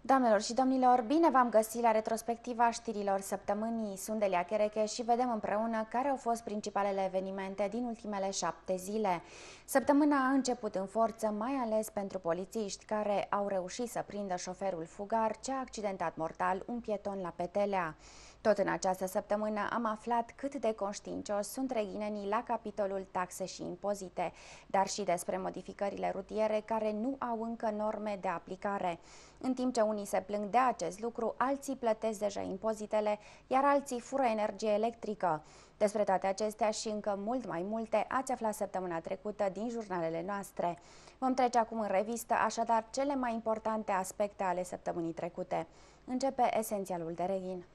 Doamnelor și domnilor, bine v-am găsit la retrospectiva știrilor săptămânii. Sunt Delia Chereche și vedem împreună care au fost principalele evenimente din ultimele 7 zile. Săptămâna a început în forță, mai ales pentru polițiști care au reușit să prindă șoferul fugar ce a accidentat mortal un pieton la Petelea. Tot în această săptămână am aflat cât de conștiincioși sunt reghinenii la capitolul taxe și impozite, dar și despre modificările rutiere care nu au încă norme de aplicare. În timp ce unii se plâng de acest lucru, alții plătesc deja impozitele, iar alții fură energie electrică. Despre toate acestea și încă mult mai multe ați aflat săptămâna trecută din jurnalele noastre. Vom trece acum în revistă așadar cele mai importante aspecte ale săptămânii trecute. Începe esențialul de reghin.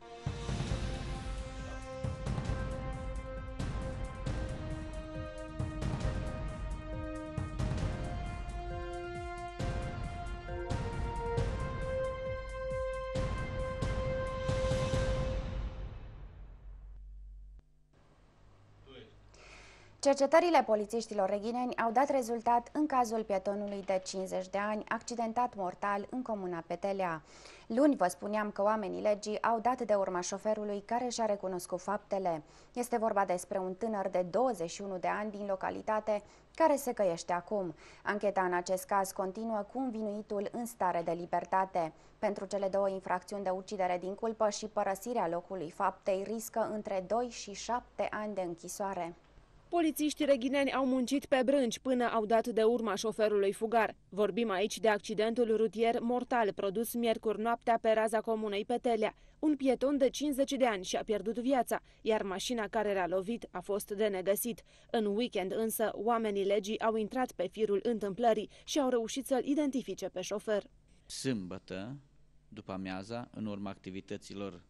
Cercetările polițiștilor reghineni au dat rezultat în cazul pietonului de 50 de ani, accidentat mortal în comuna Petelea. Luni vă spuneam că oamenii legii au dat de urma șoferului care și-a recunoscut faptele. Este vorba despre un tânăr de 21 de ani din localitate care se căiește acum. Ancheta în acest caz continuă cu învinuitul în stare de libertate. Pentru cele două infracțiuni de ucidere din culpă și părăsirea locului faptei riscă între 2 și 7 ani de închisoare. Polițiștii reghineni au muncit pe brânci până au dat de urma șoferului fugar. Vorbim aici de accidentul rutier mortal produs miercuri noaptea pe raza comunei Petelea. Un pieton de 50 de ani și-a pierdut viața, iar mașina care l-a lovit a fost de negăsit. În weekend însă, oamenii legii au intrat pe firul întâmplării și au reușit să-l identifice pe șofer. Sâmbătă, după amiaza, în urma activităților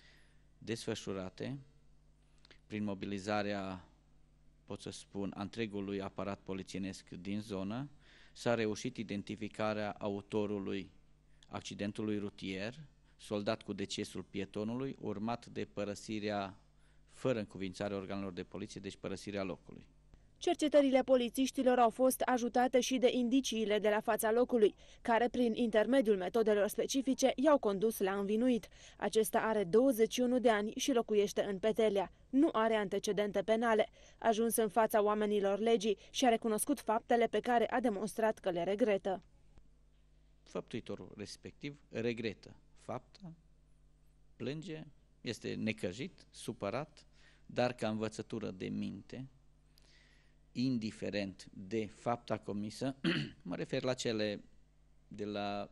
desfășurate, prin mobilizarea, pot să spun, a întregului aparat polițienesc din zonă, s-a reușit identificarea autorului accidentului rutier, soldat cu decesul pietonului, urmat de părăsirea fără încuvințare organelor de poliție, deci părăsirea locului. Cercetările polițiștilor au fost ajutate și de indiciile de la fața locului, care, prin intermediul metodelor specifice, i-au condus la învinuit. Acesta are 21 de ani și locuiește în Petelea. Nu are antecedente penale. A ajuns în fața oamenilor legii și a recunoscut faptele pe care a demonstrat că le regretă. Făptuitorul respectiv regretă fapta, plânge, este necăjit, supărat, dar ca învățătură de minte, indiferent de fapta comisă, mă refer la cele de la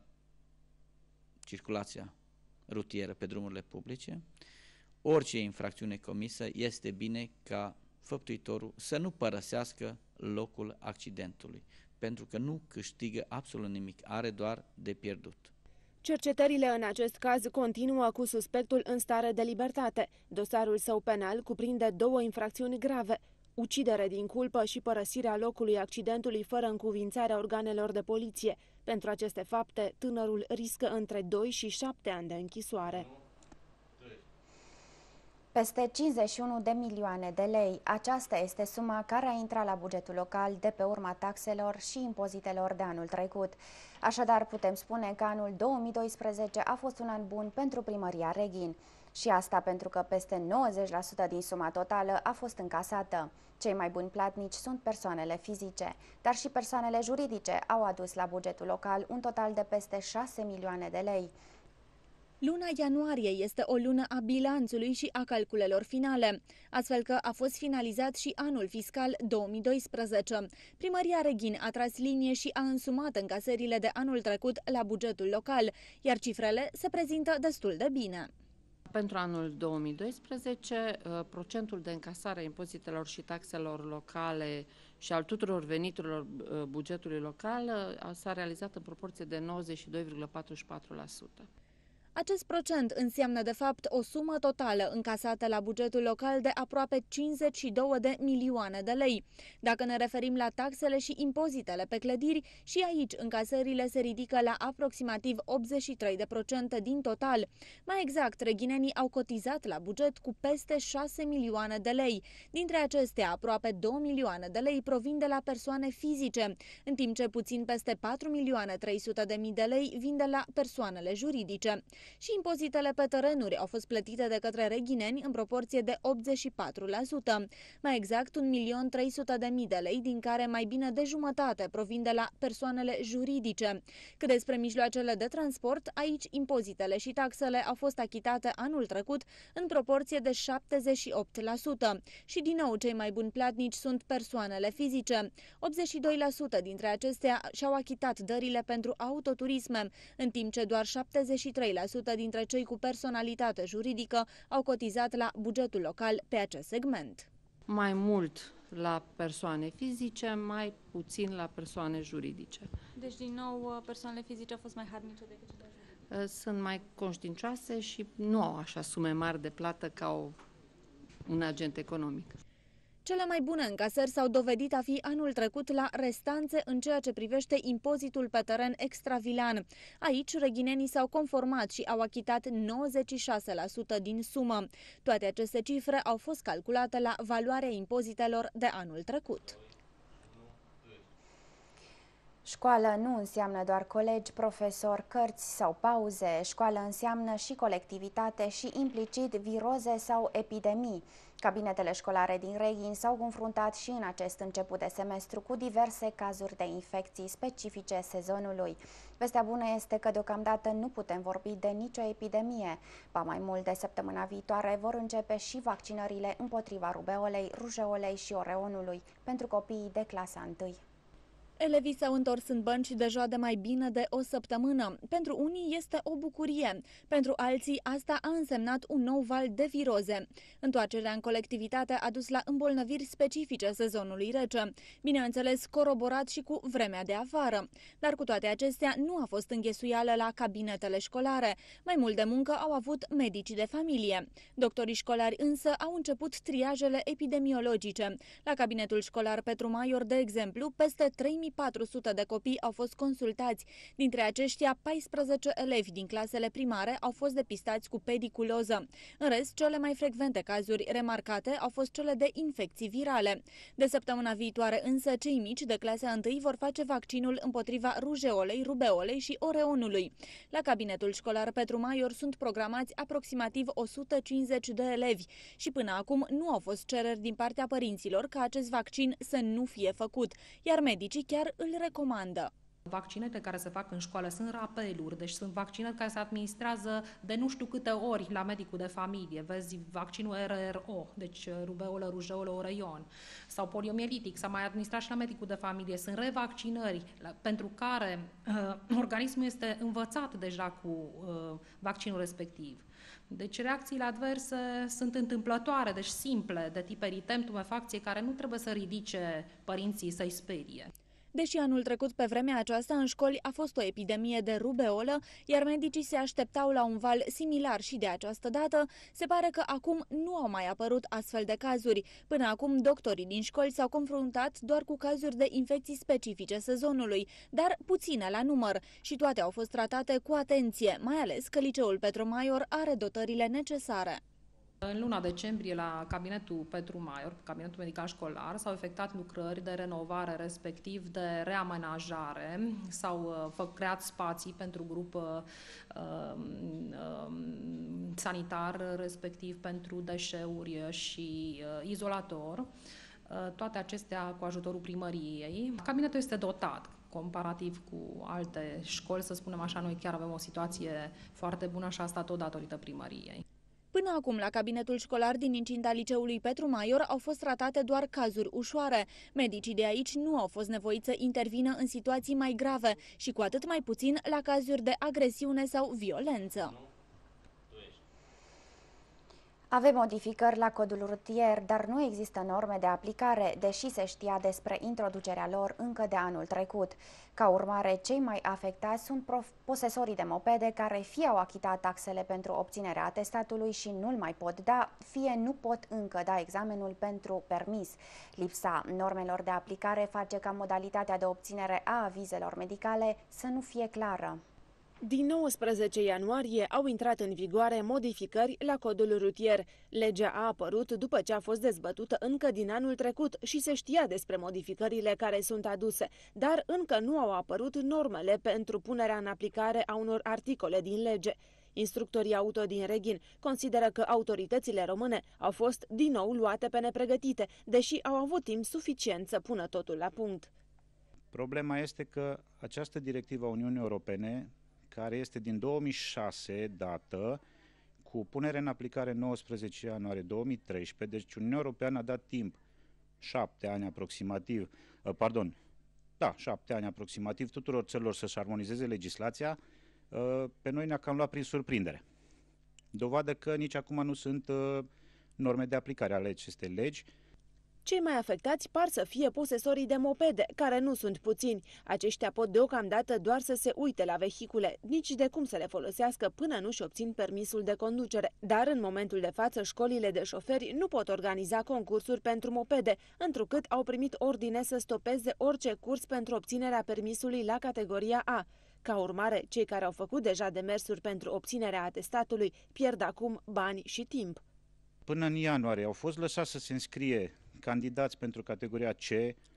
circulația rutieră pe drumurile publice, orice infracțiune comisă, este bine ca făptuitorul să nu părăsească locul accidentului, pentru că nu câștigă absolut nimic, are doar de pierdut. Cercetările în acest caz continuă cu suspectul în stare de libertate. Dosarul său penal cuprinde 2 infracțiuni grave: ucidere din culpă și părăsirea locului accidentului fără încuvințarea organelor de poliție. Pentru aceste fapte, tânărul riscă între 2 și 7 ani de închisoare. Peste 51 de milioane de lei. Aceasta este suma care a intrat la bugetul local de pe urma taxelor și impozitelor de anul trecut. Așadar, putem spune că anul 2012 a fost un an bun pentru primăria Reghin. Și asta pentru că peste 90% din suma totală a fost încasată. Cei mai buni platnici sunt persoanele fizice, dar și persoanele juridice au adus la bugetul local un total de peste 6 milioane de lei. Luna ianuarie este o lună a bilanțului și a calculelor finale, astfel că a fost finalizat și anul fiscal 2012. Primăria Reghin a tras linie și a însumat încasările de anul trecut la bugetul local, iar cifrele se prezintă destul de bine. Pentru anul 2012, procentul de încasare a impozitelor și taxelor locale și al tuturor veniturilor bugetului local s-a realizat în proporție de 92,44%. Acest procent înseamnă de fapt o sumă totală încasată la bugetul local de aproape 52 de milioane de lei. Dacă ne referim la taxele și impozitele pe clădiri, și aici încasările se ridică la aproximativ 83% din total. Mai exact, reghinenii au cotizat la buget cu peste 6 milioane de lei. Dintre acestea, aproape 2 milioane de lei provin de la persoane fizice, în timp ce puțin peste 4.300.000 de lei vin de la persoanele juridice. Și impozitele pe terenuri au fost plătite de către reghineni în proporție de 84%. Mai exact, 1.300.000 de lei, din care mai bine de jumătate provin de la persoanele juridice. Cât despre mijloacele de transport, aici impozitele și taxele au fost achitate anul trecut în proporție de 78%. Și din nou, cei mai buni platnici sunt persoanele fizice. 82% dintre acestea și-au achitat dările pentru autoturisme, în timp ce doar 73% dintre cei cu personalitate juridică au cotizat la bugetul local pe acest segment. Mai mult la persoane fizice, mai puțin la persoane juridice. Deci, din nou, persoanele fizice au fost mai harnice decât cele juridice. Sunt mai conștiincioase și nu au așa sume mari de plată ca un agent economic. Cele mai bune încasări s-au dovedit a fi anul trecut la restanțe în ceea ce privește impozitul pe teren extravilan. Aici, reghinenii s-au conformat și au achitat 96% din sumă. Toate aceste cifre au fost calculate la valoarea impozitelor de anul trecut. Școală nu înseamnă doar colegi, profesori, cărți sau pauze. Școală înseamnă și colectivitate și implicit viroze sau epidemii. Cabinetele școlare din Reghin s-au confruntat și în acest început de semestru cu diverse cazuri de infecții specifice sezonului. Vestea bună este că deocamdată nu putem vorbi de nicio epidemie. Ba mai mult, de săptămâna viitoare vor începe și vaccinările împotriva rubeolei, rujeolei și oreonului pentru copiii de clasa 1. Elevii s-au întors în bănci deja de mai bine de o săptămână. Pentru unii este o bucurie, pentru alții asta a însemnat un nou val de viroze. Întoarcerea în colectivitate a dus la îmbolnăviri specifice sezonului rece, bineînțeles coroborat și cu vremea de afară. Dar cu toate acestea nu a fost înghesuială la cabinetele școlare. Mai mult de muncă au avut medicii de familie. Doctorii școlari însă au început triajele epidemiologice. La cabinetul școlar Petru Maior, de exemplu, peste 3.400 de copii au fost consultați. Dintre aceștia, 14 elevi din clasele primare au fost depistați cu pediculoză. În rest, cele mai frecvente cazuri remarcate au fost cele de infecții virale. De săptămâna viitoare însă, cei mici de clasa 1 vor face vaccinul împotriva rujeolei, rubeolei și oreonului. La cabinetul școlar Petru Maior sunt programați aproximativ 150 de elevi și până acum nu au fost cereri din partea părinților ca acest vaccin să nu fie făcut, iar medicii chiar îl recomandă. Vaccinele care se fac în școală sunt rapeluri, deci sunt vaccinări care se administrează de nu știu câte ori la medicul de familie. Vezi vaccinul RRO, deci rubeolă, rujeolă, oreion, sau poliomielitic, s-a mai administrat și la medicul de familie. Sunt revaccinări pentru care organismul este învățat deja cu vaccinul respectiv. Deci reacțiile adverse sunt întâmplătoare, deci simple, de tip eritem, tumefacție, care nu trebuie să ridice părinții să-i sperie. Deși anul trecut pe vremea aceasta în școli a fost o epidemie de rubeolă, iar medicii se așteptau la un val similar și de această dată, se pare că acum nu au mai apărut astfel de cazuri. Până acum, doctorii din școli s-au confruntat doar cu cazuri de infecții specifice sezonului, dar puține la număr, și toate au fost tratate cu atenție, mai ales că liceul Petru Maior are dotările necesare. În luna decembrie, la cabinetul Petru Maior, cabinetul medical școlar, s-au efectuat lucrări de renovare, respectiv de reamenajare. S-au creat spații pentru grup sanitar, respectiv pentru deșeuri și izolator. Toate acestea cu ajutorul primăriei. Cabinetul este dotat. Comparativ cu alte școli, să spunem așa, noi chiar avem o situație foarte bună și asta tot datorită primăriei. Până acum, la cabinetul școlar din incinta liceului Petru Maior au fost tratate doar cazuri ușoare. Medicii de aici nu au fost nevoiți să intervină în situații mai grave și cu atât mai puțin la cazuri de agresiune sau violență. Avem modificări la codul rutier, dar nu există norme de aplicare, deși se știa despre introducerea lor încă de anul trecut. Ca urmare, cei mai afectați sunt posesorii de mopede care fie au achitat taxele pentru obținerea atestatului și nu-l mai pot da, fie nu pot încă da examenul pentru permis. Lipsa normelor de aplicare face ca modalitatea de obținere a avizelor medicale să nu fie clară. Din 19 ianuarie au intrat în vigoare modificări la codul rutier. Legea a apărut după ce a fost dezbătută încă din anul trecut și se știa despre modificările care sunt aduse, dar încă nu au apărut normele pentru punerea în aplicare a unor articole din lege. Instructorii auto din Reghin consideră că autoritățile române au fost din nou luate pe nepregătite, deși au avut timp suficient să pună totul la punct. Problema este că această directivă a Uniunii Europene, care este din 2006 dată, cu punere în aplicare 19 ianuarie 2013, deci Uniunea Europeană a dat timp 7 ani aproximativ, 7 ani aproximativ tuturor țărilor să-și armonizeze legislația, pe noi ne-a cam luat prin surprindere. Dovadă că nici acum nu sunt norme de aplicare ale acestei legi. Cei mai afectați par să fie posesorii de mopede, care nu sunt puțini. Aceștia pot deocamdată doar să se uite la vehicule, nici de cum să le folosească până nu-și obțin permisul de conducere. Dar în momentul de față, școlile de șoferi nu pot organiza concursuri pentru mopede, întrucât au primit ordine să stopeze orice curs pentru obținerea permisului la categoria A. Ca urmare, cei care au făcut deja demersuri pentru obținerea atestatului pierd acum bani și timp. Până în ianuarie au fost lăsați să se înscrie candidați pentru categoria C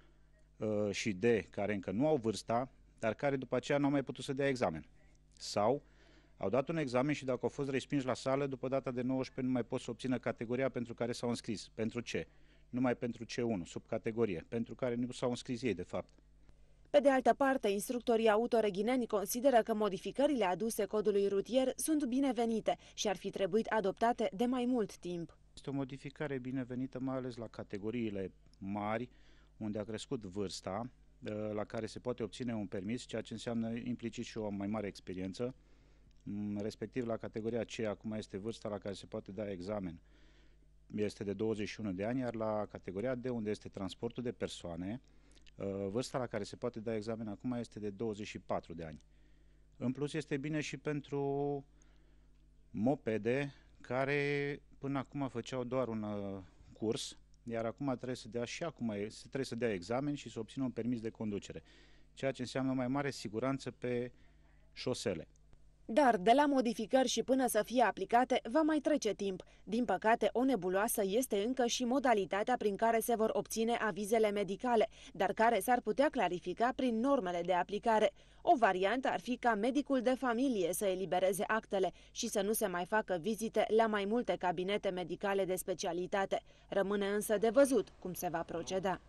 și D, care încă nu au vârsta, dar care după aceea nu au mai putut să dea examen. Sau au dat un examen și dacă au fost respinși la sală, după data de 19 nu mai pot să obțină categoria pentru care s-au înscris, pentru C, numai pentru C1, subcategorie, pentru care nu s-au înscris ei, de fapt. Pe de altă parte, instructorii autoreghineni consideră că modificările aduse codului rutier sunt binevenite și ar fi trebuit adoptate de mai mult timp. Este o modificare binevenită, mai ales la categoriile mari, unde a crescut vârsta, la care se poate obține un permis, ceea ce înseamnă implicit și o mai mare experiență, respectiv la categoria C, acum este vârsta la care se poate da examen, este de 21 de ani, iar la categoria D, unde este transportul de persoane, vârsta la care se poate da examen acum este de 24 de ani. În plus, este bine și pentru mopede, care până acum făceau doar un curs, iar acum trebuie să dea examen și să obțină un permis de conducere, ceea ce înseamnă o mai mare siguranță pe șosele. Dar de la modificări și până să fie aplicate va mai trece timp. Din păcate, o nebuloasă este încă și modalitatea prin care se vor obține avizele medicale, dar care s-ar putea clarifica prin normele de aplicare. O variantă ar fi ca medicul de familie să elibereze actele și să nu se mai facă vizite la mai multe cabinete medicale de specialitate. Rămâne însă de văzut cum se va proceda.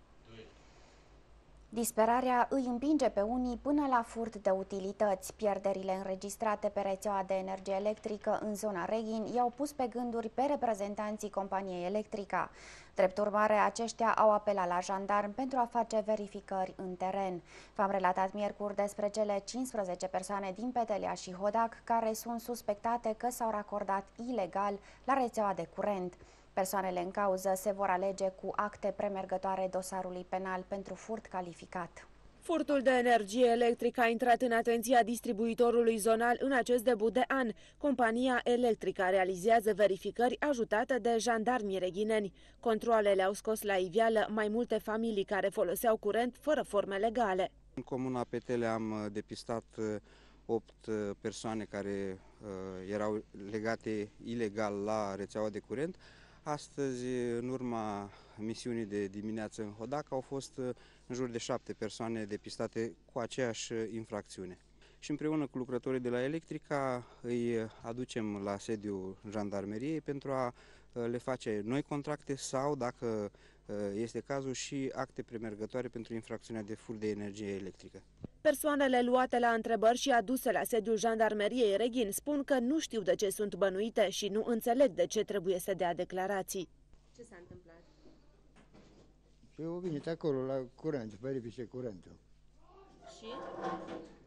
Disperarea îi împinge pe unii până la furt de utilități. Pierderile înregistrate pe rețeaua de energie electrică în zona Reghin i-au pus pe gânduri pe reprezentanții companiei Electrica. Drept urmare, aceștia au apelat la jandarmi pentru a face verificări în teren. V-am relatat miercuri despre cele 15 persoane din Petelea și Hodac care sunt suspectate că s-au racordat ilegal la rețeaua de curent. Persoanele în cauză se vor alege cu acte premergătoare dosarului penal pentru furt calificat. Furtul de energie electrică a intrat în atenția distribuitorului zonal în acest debut de an. Compania Electrica realizează verificări ajutată de jandarmii reghineni. Controalele au scos la iveală mai multe familii care foloseau curent fără forme legale. În comuna Petele am depistat 8 persoane care erau legate ilegal la rețeaua de curent. Astăzi, în urma misiunii de dimineață în Hodac, au fost în jur de 7 persoane depistate cu aceeași infracțiune. Și împreună cu lucrătorii de la Electrica îi aducem la sediul jandarmeriei pentru a le face noi contracte sau, dacă este cazul, și acte premergătoare pentru infracțiunea de furt de energie electrică. Persoanele luate la întrebări și aduse la sediul jandarmeriei Reghin spun că nu știu de ce sunt bănuite și nu înțeleg de ce trebuie să dea declarații. Ce s-a întâmplat? Și eu venit acolo la curent, verifice curentul. Și?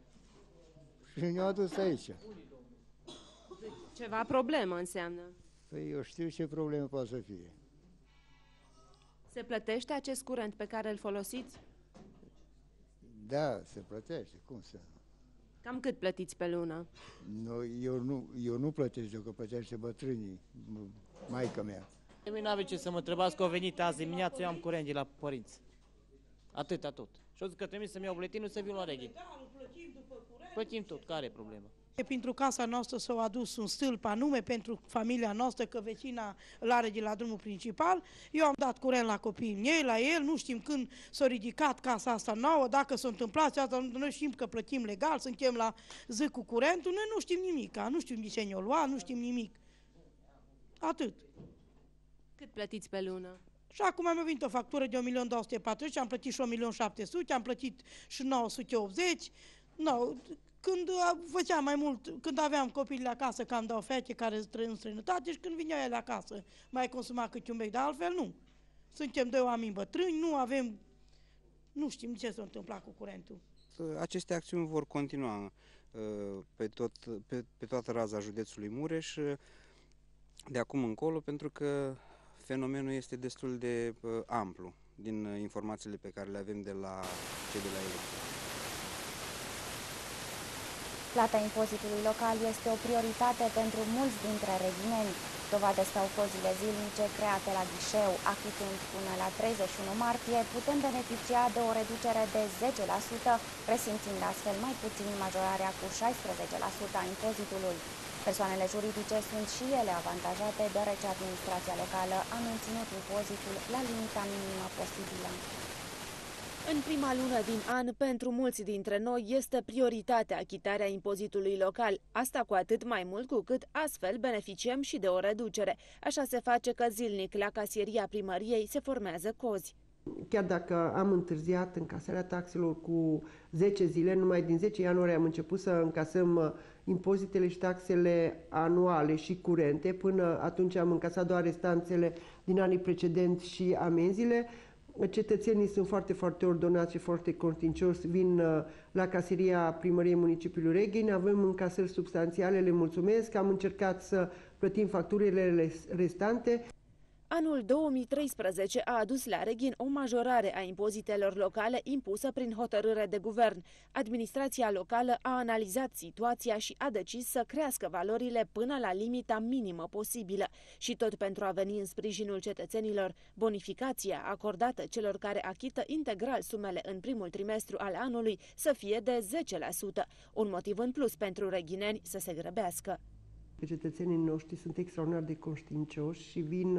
Și ne-au adus aici. Ceva problemă înseamnă. Păi eu știu ce probleme poate să fie. Se plătește acest curent pe care îl folosiți? Da, se plătește, cum să... Cam cât plătiți pe lună? No, eu nu plătesc, eu că plătește bătrânii, maica mea. De mine n-avea ce să mă întrebați că au venit azi dimineață, eu am curent de la părinți. Atât. Și-au zis că trebuie să-mi iau buletinul să viu la reghi. Plătim tot, care e problema? Pentru casa noastră s-a adus un stâlp anume pentru familia noastră, că vecina îl are de la drumul principal. Eu am dat curent la copiii mei, la el, nu știm când s-a ridicat casa asta nouă, dacă s-a întâmplat asta, noi știm că plătim legal, suntem la zi cu curentul, noi nu știm nimic, nu știm de ce ne-o lua, nu știm nimic. Atât. Cât plătiți pe lună? Și acum mi-a venit o factură de 1.240.000, am plătit și 1.700.000, am plătit și 980. No, când făceam mai mult, când aveam copiii acasă, că am dau fete care trăiesc în străinătate și când vineau ele acasă, mai consuma câte un bec, dar altfel nu. Suntem doi oameni bătrâni, nu știm ce s-a întâmplat cu curentul. Aceste acțiuni vor continua pe toată raza județului Mureș de acum încolo, pentru că fenomenul este destul de amplu din informațiile pe care le avem de la cei de la Electric. Plata impozitului local este o prioritate pentru mulți dintre reghineni. Dovadă stau cozile zilnice create la ghișeu, achitând până la 31 martie, putem beneficia de o reducere de 10%, resimțind astfel mai puțin majorarea cu 16% a impozitului. Persoanele juridice sunt și ele avantajate, deoarece administrația locală a menținut impozitul la limita minimă posibilă. În prima lună din an, pentru mulți dintre noi, este prioritatea achitarea impozitului local. Asta cu atât mai mult cu cât astfel beneficiem și de o reducere. Așa se face că zilnic la casieria primăriei se formează cozi. Chiar dacă am întârziat încasarea taxelor cu 10 zile, numai din 10 ianuarie am început să încasăm impozitele și taxele anuale și curente. Până atunci am încasat doar restanțele din anii precedenți și amenziile. Cetățenii sunt foarte, foarte ordonați și foarte conștiincioși, vin la caseria primăriei municipiului Regheni, avem încasări substanțiale, le mulțumesc, am încercat să plătim facturile restante. Anul 2013 a adus la Regheni o majorare a impozitelor locale impusă prin hotărâre de guvern. Administrația locală a analizat situația și a decis să crească valorile până la limita minimă posibilă. Și tot pentru a veni în sprijinul cetățenilor, bonificația acordată celor care achită integral sumele în primul trimestru al anului să fie de 10%, un motiv în plus pentru reghineni să se grăbească. Cetățenii noștri sunt extraordinar de conștiincioși și vin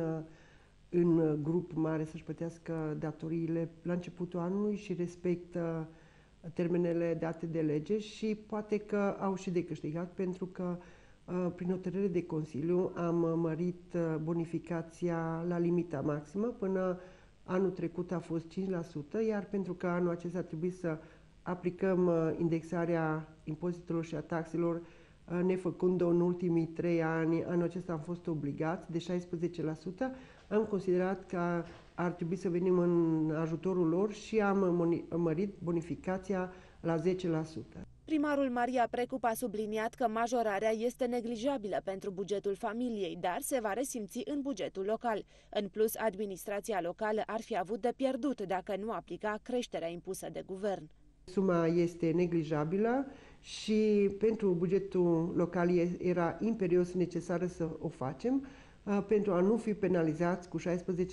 în grup mare să-și plătească datoriile la începutul anului și respectă termenele date de lege și poate că au și de câștigat pentru că prin hotărâre de Consiliu am mărit bonificația la limita maximă. Până anul trecut a fost 5%, iar pentru că anul acesta a trebuit să aplicăm indexarea impozitelor și a taxelor nefăcând-o în ultimii 3 ani, anul acesta am fost obligați de 16%, am considerat că ar trebui să venim în ajutorul lor și am mărit bonificația la 10%. Primarul Maria Precup a subliniat că majorarea este neglijabilă pentru bugetul familiei, dar se va resimți în bugetul local. În plus, administrația locală ar fi avut de pierdut dacă nu aplica creșterea impusă de guvern. Suma este neglijabilă și pentru bugetul local era imperios necesară să o facem pentru a nu fi penalizați cu 16%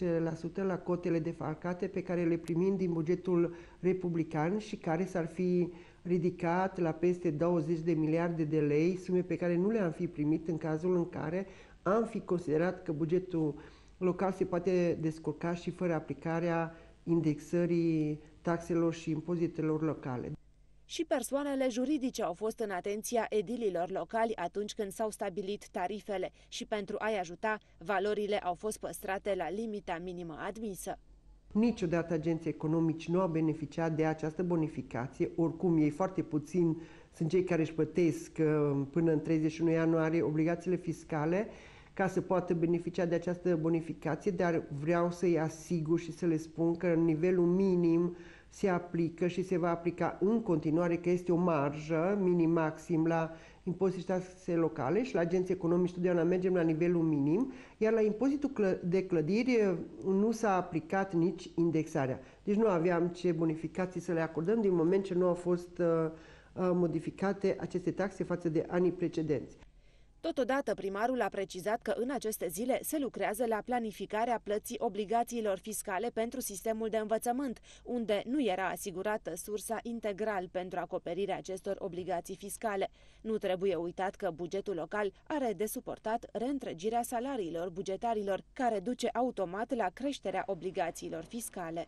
la cotele defalcate pe care le primim din bugetul republican și care s-ar fi ridicat la peste 20 de miliarde de lei, sume pe care nu le-am fi primit în cazul în care am fi considerat că bugetul local se poate descurca și fără aplicarea indexării taxelor și impozitelor locale. Și persoanele juridice au fost în atenția edililor locali atunci când s-au stabilit tarifele și pentru a-i ajuta, valorile au fost păstrate la limita minimă admisă. Niciodată agenții economici nu au beneficiat de această bonificație, oricum ei foarte puțin sunt cei care își plătesc până în 31 ianuarie obligațiile fiscale ca să poată beneficia de această bonificație, dar vreau să-i asigur și să le spun că nivelul minim se aplică și se va aplica în continuare, că este o marjă minim-maxim la impozite și taxe locale și la agenții economici totdeauna mergem la nivelul minim, iar la impozitul de clădiri nu s-a aplicat nici indexarea. Deci nu aveam ce bonificații să le acordăm din moment ce nu au fost modificate aceste taxe față de anii precedenți. Totodată, primarul a precizat că în aceste zile se lucrează la planificarea plății obligațiilor fiscale pentru sistemul de învățământ, unde nu era asigurată sursa integral pentru acoperirea acestor obligații fiscale. Nu trebuie uitat că bugetul local are de suportat reîntregirea salariilor bugetarilor, care duce automat la creșterea obligațiilor fiscale.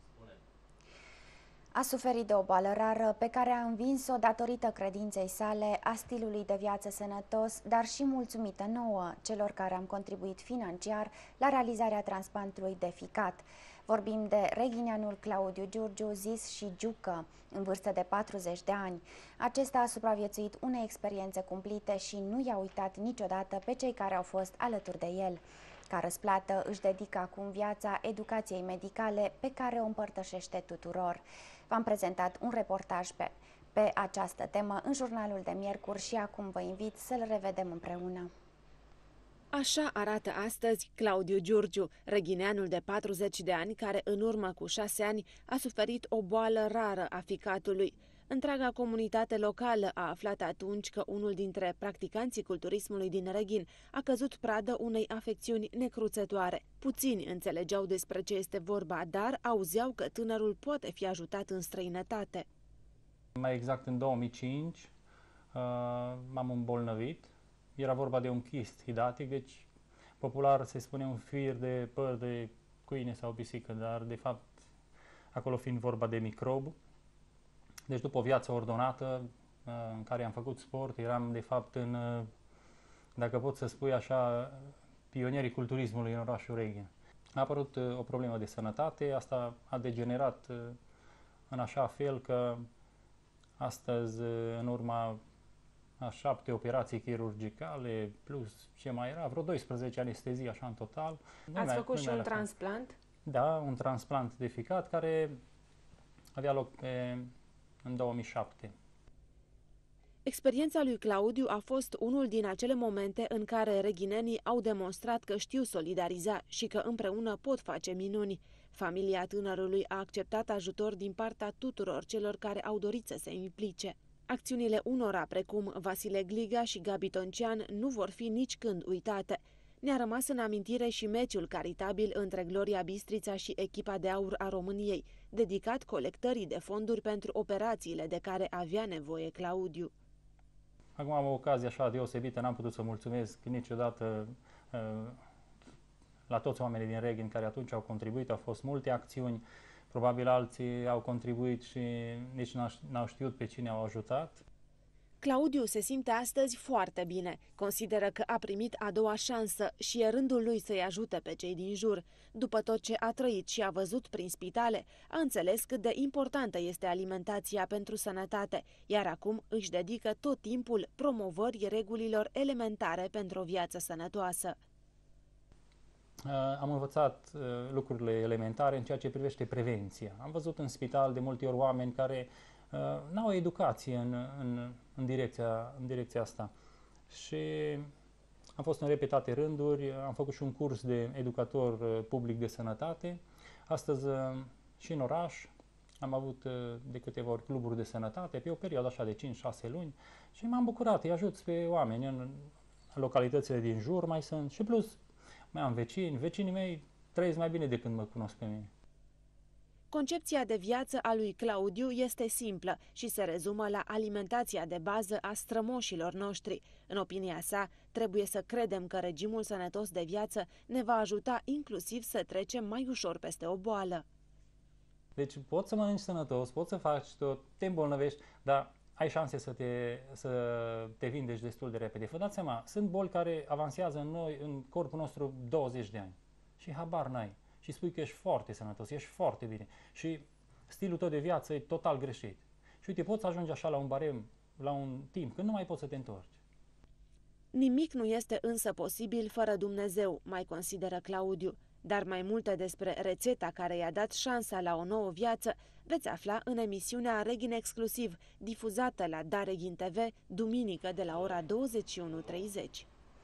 A suferit de o boală rară pe care a învins-o datorită credinței sale, a stilului de viață sănătos, dar și mulțumită nouă, celor care am contribuit financiar la realizarea transplantului de ficat. Vorbim de reghineanul Claudiu Giurgiu, zis și Giucă, în vârstă de 40 de ani. Acesta a supraviețuit unei experiențe cumplite și nu i-a uitat niciodată pe cei care au fost alături de el. Ca răsplată își dedică acum viața educației medicale pe care o împărtășește tuturor. V-am prezentat un reportaj pe această temă în jurnalul de miercuri și acum vă invit să-l revedem împreună. Așa arată astăzi Claudiu Giurgiu, reghineanul de 40 de ani care în urmă cu 6 ani a suferit o boală rară a ficatului. Întreaga comunitate locală a aflat atunci că unul dintre practicanții culturismului din Reghin a căzut pradă unei afecțiuni necruțătoare. Puțini înțelegeau despre ce este vorba, dar auzeau că tânărul poate fi ajutat în străinătate. Mai exact în 2005 m-am îmbolnăvit. Era vorba de un chist hidatic, deci popular se spune un fir de păr de câine sau pisică, dar de fapt acolo fiind vorba de microb. Deci după o viață ordonată în care am făcut sport, eram de fapt în, dacă pot să spui așa, pionierii culturismului în orașul Reghin. A apărut o problemă de sănătate, asta a degenerat în așa fel că astăzi, în urma a 7 operații chirurgicale, plus ce mai era, vreo 12 anestezii așa în total. Ați făcut și un transplant? Da, un transplant de ficat care avea loc în 2007. Experiența lui Claudiu a fost unul din acele momente în care reghinenii au demonstrat că știu solidariza și că împreună pot face minuni. Familia tânărului a acceptat ajutor din partea tuturor celor care au dorit să se implice. Acțiunile unora, precum Vasile Gliga și Gabi Toncian, nu vor fi nicicând uitate. Ne-a rămas în amintire și meciul caritabil între Gloria Bistrița și echipa de aur a României, dedicat colectării de fonduri pentru operațiile de care avea nevoie Claudiu. Acum am o ocazie așa deosebită, n-am putut să mulțumesc niciodată la toți oamenii din Reghin care atunci au contribuit, au fost multe acțiuni, probabil alții au contribuit și nici n-au știut pe cine au ajutat. Claudiu se simte astăzi foarte bine. Consideră că a primit a doua șansă și e rândul lui să-i ajute pe cei din jur. După tot ce a trăit și a văzut prin spitale, a înțeles cât de importantă este alimentația pentru sănătate, iar acum își dedică tot timpul promovării regulilor elementare pentru o viață sănătoasă. Am învățat lucrurile elementare în ceea ce privește prevenția. Am văzut în spital de multe ori oameni care n-au educație în direcția asta. Și am fost în repetate rânduri, am făcut și un curs de educator public de sănătate. Astăzi și în oraș am avut de câteva ori cluburi de sănătate, pe o perioadă așa de 5-6 luni și m-am bucurat, îi ajut pe oameni în localitățile din jur, mai sunt și plus mai am vecinii mei trăiesc mai bine decât mă cunosc pe mine. Concepția de viață a lui Claudiu este simplă și se rezumă la alimentația de bază a strămoșilor noștri. În opinia sa, trebuie să credem că regimul sănătos de viață ne va ajuta inclusiv să trecem mai ușor peste o boală. Deci poți să mănânci sănătos, poți să faci tot, te îmbolnăvești, dar ai șanse să te vindeci destul de repede. Vă dați seama, sunt boli care avansează în corpul nostru 20 de ani și habar n-ai. Și spui că ești foarte sănătos, ești foarte bine și stilul tău de viață e total greșit. Și uite, poți ajunge așa la un barem, la un timp, când nu mai poți să te întorci. Nimic nu este însă posibil fără Dumnezeu, mai consideră Claudiu. Dar mai multe despre rețeta care i-a dat șansa la o nouă viață veți afla în emisiunea Reghin Exclusiv, difuzată la Dareghin TV, duminică de la ora 21:30.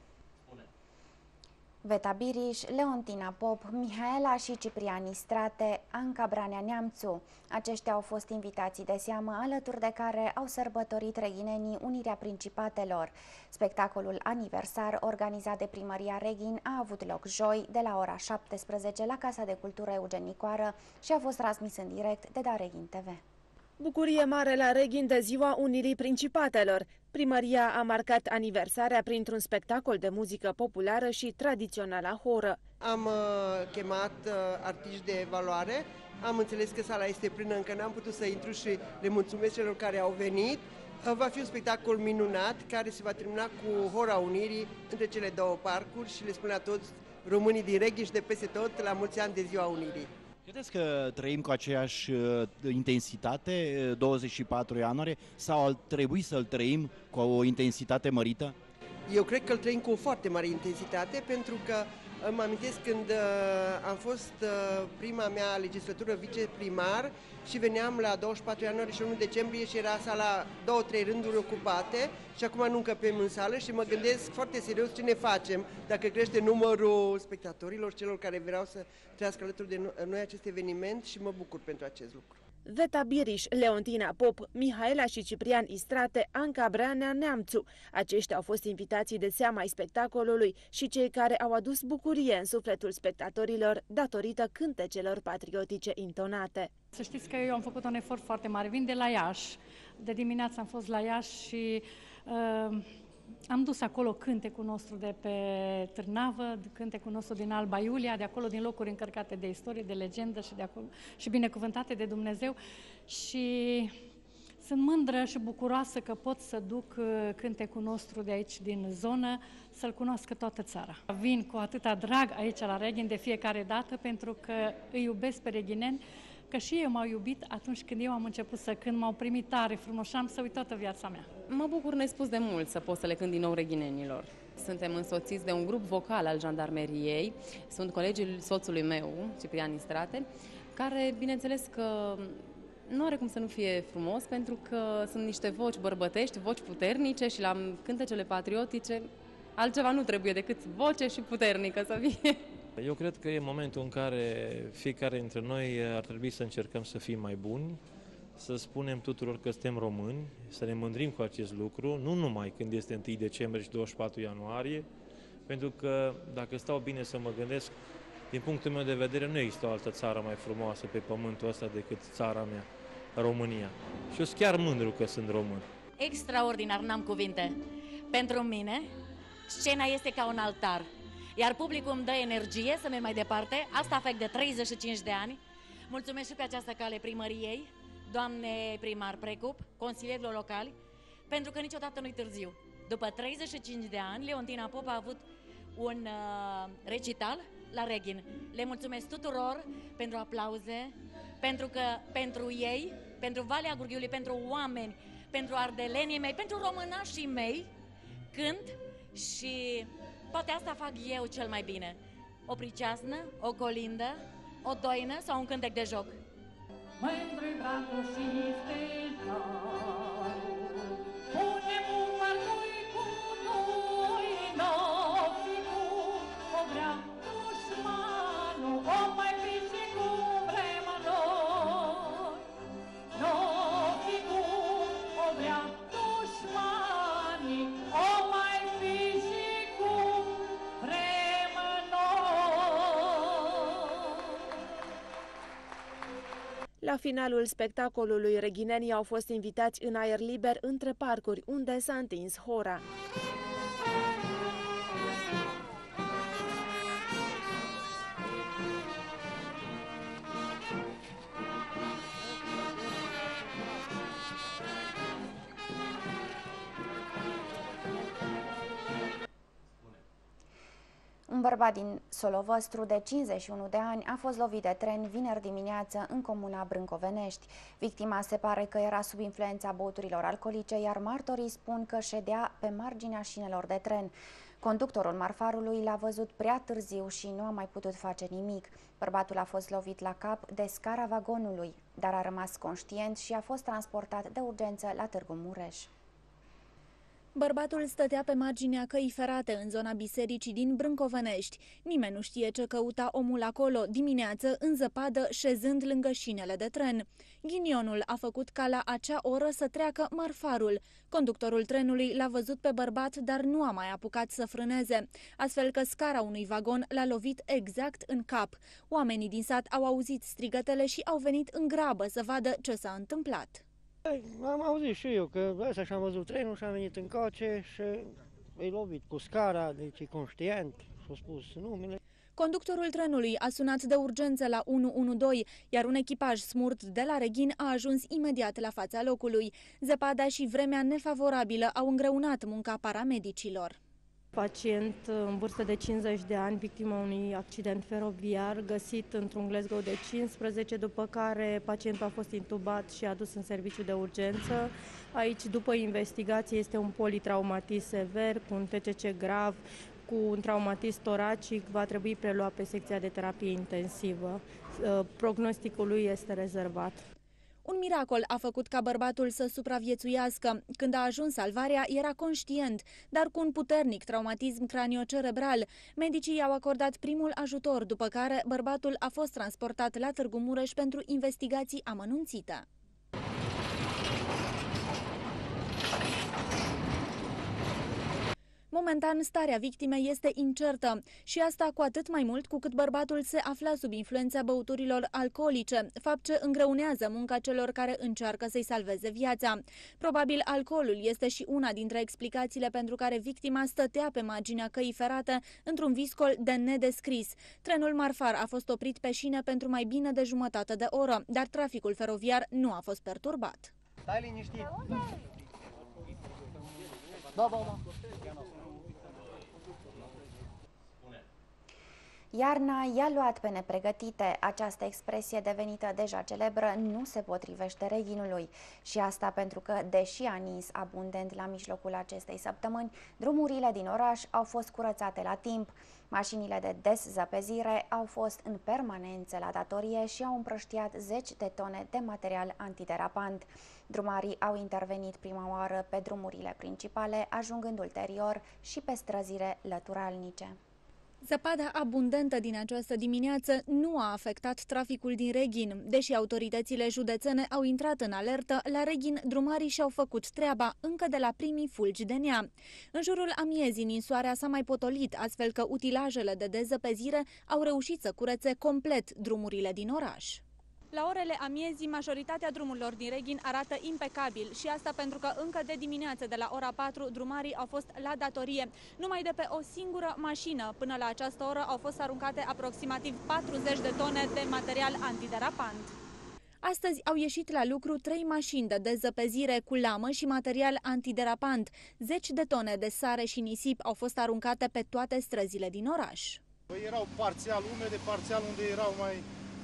Veta Biriș, Leontina Pop, Mihaela și Ciprian Istrate, Anca Branea Neamțu. Aceștia au fost invitații de seamă, alături de care au sărbătorit reghinenii Unirea Principatelor. Spectacolul aniversar, organizat de Primăria Reghin, a avut loc joi, de la ora 17, la Casa de Cultură Eugen Nicoară și a fost transmis în direct de Dareghin TV. Bucurie mare la Reghin de Ziua Unirii Principatelor. Primăria a marcat aniversarea printr-un spectacol de muzică populară și tradițională horă. Am chemat artiști de valoare, am înțeles că sala este plină, încă n-am putut să intru și le mulțumesc celor care au venit. Va fi un spectacol minunat care se va termina cu Hora Unirii între cele două parcuri și le spun la toți românii din Reghin și de peste tot la mulți ani de Ziua Unirii. Credeți că trăim cu aceeași intensitate 24 ianuarie sau ar trebui să-l trăim cu o intensitate mărită? Eu cred că îl trăim cu o foarte mare intensitate, pentru că îmi amintesc când am fost prima mea legislatură viceprimar și veneam la 24 ianuarie și 1 decembrie și era sala 2-3 rânduri ocupate și acum nu încăpem în sală și mă gândesc foarte serios ce ne facem dacă crește numărul spectatorilor, celor care vreau să trăiască alături de noi acest eveniment și mă bucur pentru acest lucru. Veta Biriș, Leontina Pop, Mihaela și Ciprian Istrate, Anca Branea Neamțu. Aceștia au fost invitații de seamă ai spectacolului și cei care au adus bucurie în sufletul spectatorilor datorită cântecelor patriotice intonate. Să știți că eu am făcut un efort foarte mare. Vin de la Iași. De dimineață am fost la Iași și am dus acolo cântecul nostru de pe Târnavă, cântecul nostru din Alba Iulia, de acolo din locuri încărcate de istorie, de legendă și de acolo și binecuvântate de Dumnezeu. Și sunt mândră și bucuroasă că pot să duc cântecul nostru de aici din zonă, să-l cunoască toată țara. Vin cu atâta drag aici la Reghin de fiecare dată pentru că îi iubesc pe reghineni, că și eu m-au iubit atunci când eu am început să cânt, m-au primit tare frumos și am să uit toată viața mea. Mă bucur nespus de mult să pot să le cânt din nou reghinenilor. Suntem însoțiți de un grup vocal al jandarmeriei, sunt colegii soțului meu, Ciprian Istrate, care, bineînțeles că nu are cum să nu fie frumos, pentru că sunt niște voci bărbătești, voci puternice și la cântecele patriotice altceva nu trebuie decât voce și puternică să fie. Eu cred că e momentul în care fiecare dintre noi ar trebui să încercăm să fim mai buni, să spunem tuturor că suntem români, să ne mândrim cu acest lucru, nu numai când este 1 decembrie și 24 ianuarie, pentru că, dacă stau bine să mă gândesc, din punctul meu de vedere, nu există o altă țară mai frumoasă pe pământul ăsta decât țara mea, România. Și eu sunt chiar mândru că sunt român. Extraordinar, n-am cuvinte. Pentru mine, scena este ca un altar. Iar publicul îmi dă energie să merg mai departe. Asta fac de 35 de ani. Mulțumesc și pe această cale primăriei, doamne primar Precup, consilierilor locali, pentru că niciodată nu-i târziu. După 35 de ani, Leontina Pop a avut un recital la Reghin. Le mulțumesc tuturor pentru aplauze, pentru că pentru ei, pentru Valea Gurghiului, pentru oameni, pentru ardelenii mei, pentru românașii mei, cânt și poate asta fac eu cel mai bine. O priceasnă, o colindă, o doină sau un cântec de joc. Mândru-i bratul și steltarul, pune-mu mărgui cu noi, n-o fi cum o vrea dușmanul, o mai fi și cum vrem noi. N-o fi cum o vrea dușmanii, o mai fi și cum vrem noi. La finalul spectacolului, reghinenii au fost invitați în aer liber între parcuri, unde s-a întins hora. Un bărbat din Solovăstru de 51 de ani a fost lovit de tren vineri dimineață în comuna Brâncovenești. Victima se pare că era sub influența băuturilor alcoolice, iar martorii spun că ședea pe marginea șinelor de tren. Conductorul marfarului l-a văzut prea târziu și nu a mai putut face nimic. Bărbatul a fost lovit la cap de scara vagonului, dar a rămas conștient și a fost transportat de urgență la Târgu Mureș. Bărbatul stătea pe marginea căii ferate în zona bisericii din Brâncovănești. Nimeni nu știe ce căuta omul acolo dimineață în zăpadă, șezând lângă șinele de tren. Ghinionul a făcut ca la acea oră să treacă marfarul. Conductorul trenului l-a văzut pe bărbat, dar nu a mai apucat să frâneze, astfel că scara unui vagon l-a lovit exact în cap. Oamenii din sat au auzit strigătele și au venit în grabă să vadă ce s-a întâmplat. Am auzit și eu că ăsta și-am văzut trenul și am venit în coace și e lovit cu scara, deci e conștient, s-a spus numele. Conductorul trenului a sunat de urgență la 112, iar un echipaj smurt de la Reghin a ajuns imediat la fața locului. Zăpada și vremea nefavorabilă au îngreunat munca paramedicilor. Pacient în vârstă de 50 de ani, victima unui accident feroviar, găsit într-un glezgău de 15, după care pacientul a fost intubat și adus în serviciu de urgență. Aici, după investigație, este un politraumatism sever, cu un TCC grav, cu un traumatism toracic, va trebui preluat pe secția de terapie intensivă. Prognosticul lui este rezervat. Un miracol a făcut ca bărbatul să supraviețuiască. Când a ajuns salvarea, era conștient, dar cu un puternic traumatism craniocerebral. Medicii i-au acordat primul ajutor, după care bărbatul a fost transportat la Târgu Mureș pentru investigații amănunțite. Momentan, starea victimei este incertă și asta cu atât mai mult cu cât bărbatul se afla sub influența băuturilor alcoolice, fapt ce îngreunează munca celor care încearcă să-i salveze viața. Probabil alcoolul este și una dintre explicațiile pentru care victima stătea pe marginea căii ferate într-un viscol de nedescris. Trenul marfar a fost oprit pe șine pentru mai bine de jumătate de oră, dar traficul feroviar nu a fost perturbat. Stai liniștit! Da. Iarna i-a luat pe nepregătite. Această expresie devenită deja celebră nu se potrivește Reghinului. Și asta pentru că, deși a nins abundent la mijlocul acestei săptămâni, drumurile din oraș au fost curățate la timp. Mașinile de deszăpezire au fost în permanență la datorie și au împrăștiat 10 de tone de material antiderapant. Drumarii au intervenit prima oară pe drumurile principale, ajungând ulterior și pe străzile lăturalnice. Zăpada abundentă din această dimineață nu a afectat traficul din Reghin. Deși autoritățile județene au intrat în alertă, la Reghin drumarii și-au făcut treaba încă de la primii fulgi de nea. În jurul amiezii, ninsoarea s-a mai potolit, astfel că utilajele de dezăpezire au reușit să curețe complet drumurile din oraș. La orele amiezii, majoritatea drumurilor din Reghin arată impecabil și asta pentru că încă de dimineață, de la ora 4, drumarii au fost la datorie. Numai de pe o singură mașină, până la această oră, au fost aruncate aproximativ 40 de tone de material antiderapant. Astăzi au ieșit la lucru 3 mașini de dezăpezire cu lamă și material antiderapant. 10 de tone de sare și nisip au fost aruncate pe toate străzile din oraș. Erau parțial umede, parțial unde erau mai...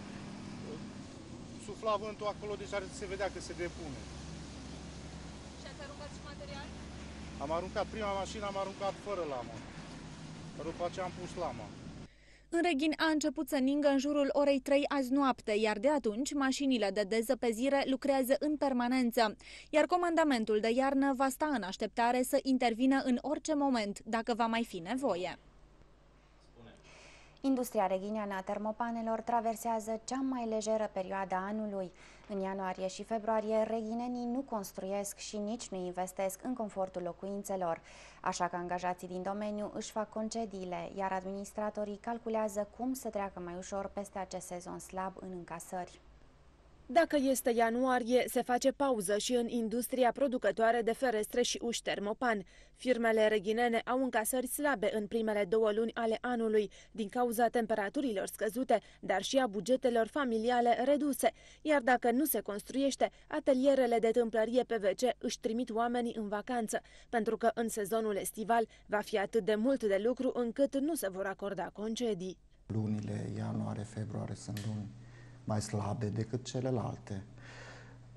sufla vântul acolo, deci se vedea că se depune. Și ați aruncat și material? Am aruncat prima mașină, am aruncat fără lamă. După aceea am pus lama. În Reghin a început să ningă în jurul orei 3 azi noapte, iar de atunci mașinile de dezăpezire lucrează în permanență, iar comandamentul de iarnă va sta în așteptare să intervină în orice moment, dacă va mai fi nevoie. Industria reghineană a termopanelor traversează cea mai lejeră perioadă a anului. În ianuarie și februarie, reghinenii nu construiesc și nici nu investesc în confortul locuințelor, așa că angajații din domeniu își fac concediile, iar administratorii calculează cum să treacă mai ușor peste acest sezon slab în încasări. Dacă este ianuarie, se face pauză și în industria producătoare de ferestre și uși termopan. Firmele reghinene au încasări slabe în primele 2 luni ale anului, din cauza temperaturilor scăzute, dar și a bugetelor familiale reduse. Iar dacă nu se construiește, atelierele de tâmplărie PVC își trimit oamenii în vacanță, pentru că în sezonul estival va fi atât de mult de lucru încât nu se vor acorda concedii. Lunile ianuarie-februarie sunt luni mai slabe decât celelalte,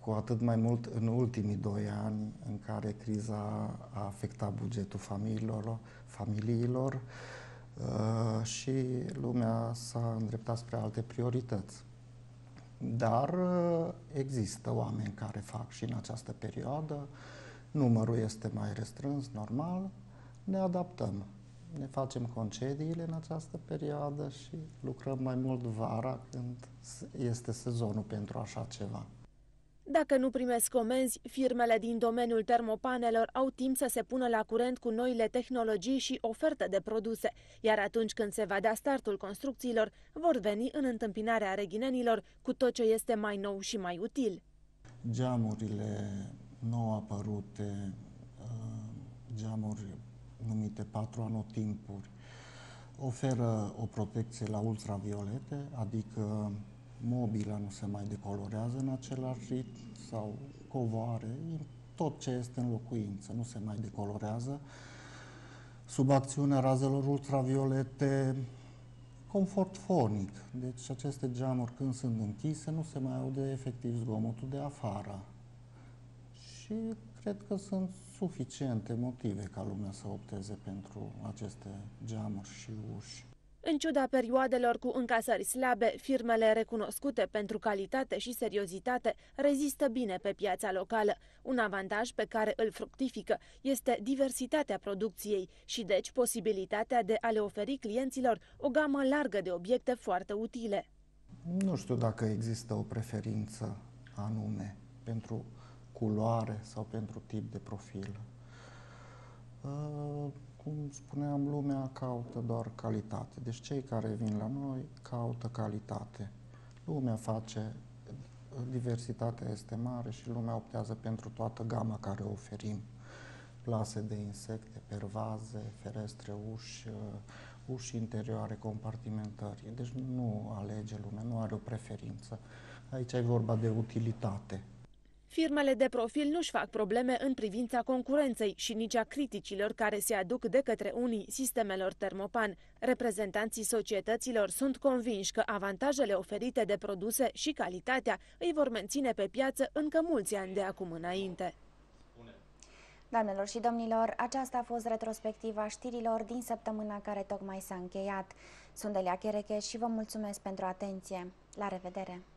cu atât mai mult în ultimii 2 ani în care criza a afectat bugetul familiilor și lumea s-a îndreptat spre alte priorități. Dar există oameni care fac și în această perioadă, numărul este mai restrâns, normal, ne adaptăm. Ne facem concediile în această perioadă și lucrăm mai mult vara când este sezonul pentru așa ceva. Dacă nu primesc comenzi, firmele din domeniul termopanelor au timp să se pună la curent cu noile tehnologii și oferte de produse, iar atunci când se va da startul construcțiilor, vor veni în întâmpinarea reghinenilor cu tot ce este mai nou și mai util. Geamurile nou apărute, geamuri numite 4 anotimpuri, oferă o protecție la ultraviolete, adică mobila nu se mai decolorează în același ritm sau covoare, tot ce este în locuință nu se mai decolorează. Sub acțiunea razelor ultraviolete, confort fonic, deci aceste geamuri când sunt închise nu se mai aude efectiv zgomotul de afară. Și cred că sunt suficiente motive ca lumea să opteze pentru aceste geamuri și uși. În ciuda perioadelor cu încasări slabe, firmele recunoscute pentru calitate și seriozitate rezistă bine pe piața locală. Un avantaj pe care îl fructifică este diversitatea producției și deci posibilitatea de a le oferi clienților o gamă largă de obiecte foarte utile. Nu știu dacă există o preferință anume pentru culoare sau pentru tip de profil. Cum spuneam, lumea caută doar calitate. Deci cei care vin la noi caută calitate. Lumea face, diversitatea este mare și lumea optează pentru toată gama care o oferim. Plase de insecte, pervaze, ferestre, uși interioare, compartimentări. Deci nu alege lumea, nu are o preferință. Aici e vorba de utilitate. Firmele de profil nu-și fac probleme în privința concurenței și nici a criticilor care se aduc de către unii sistemelor termopan. Reprezentanții societăților sunt convinși că avantajele oferite de produse și calitatea îi vor menține pe piață încă mulți ani de acum înainte. Doamnelor și domnilor, aceasta a fost retrospectiva știrilor din săptămâna care tocmai s-a încheiat. Sunt Delia Chereche și vă mulțumesc pentru atenție. La revedere!